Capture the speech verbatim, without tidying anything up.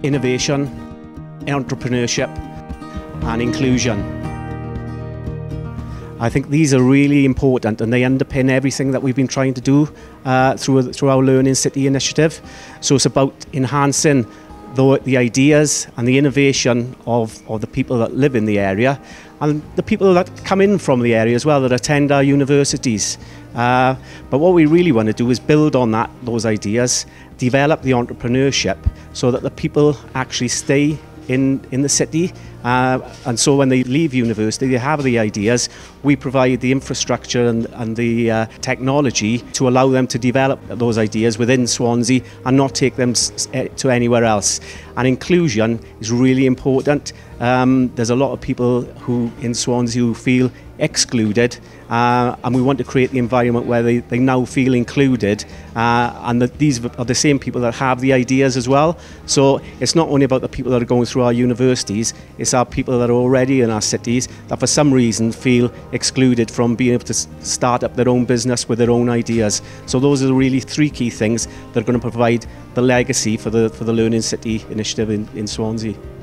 innovation, entrepreneurship and inclusion. I think these are really important and they underpin everything that we've been trying to do uh, through, through our Learning City initiative. So it's about enhancing the, the ideas and the innovation of, of the people that live in the area and the people that come in from the area as well, that attend our universities. Uh, but what we really want to do is build on that, those ideas, develop the entrepreneurship so that the people actually stay in, in the city, uh, and so when they leave university they have the ideas. We provide the infrastructure and, and the uh, technology to allow them to develop those ideas within Swansea and not take them to anywhere else. And inclusion is really important. Um, there's a lot of people who in Swansea who feel excluded, uh, and we want to create the environment where they, they now feel included, uh, and that these are the same people that have the ideas as well. So it's not only about the people that are going through our universities, it's our people that are already in our cities that for some reason feel excluded from being able to start up their own business with their own ideas. So those are really three key things that are going to provide the legacy for the, for the Learning City initiative in, in Swansea.